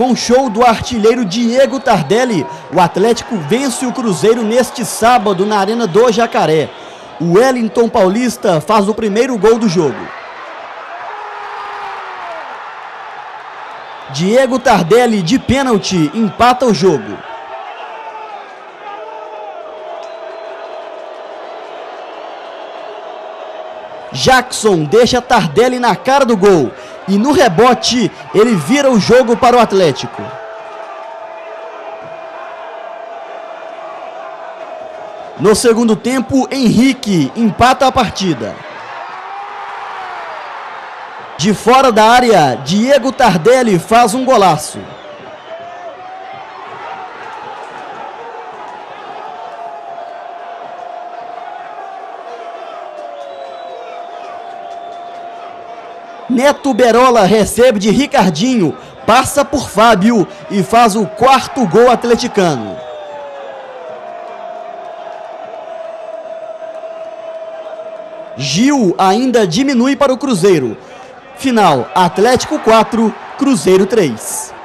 Com show do artilheiro Diego Tardelli, o Atlético vence o Cruzeiro neste sábado na Arena do Jacaré. O Wellington Paulista faz o primeiro gol do jogo. Diego Tardelli, de pênalti, empata o jogo. Jackson deixa Tardelli na cara do gol e no rebote ele vira o jogo para o Atlético. No segundo tempo, Henrique empata a partida. De fora da área, Diego Tardelli faz um golaço. Neto Berola recebe de Ricardinho, passa por Fábio e faz o quarto gol atleticano. Gil ainda diminui para o Cruzeiro. Final: Atlético 4, Cruzeiro 3.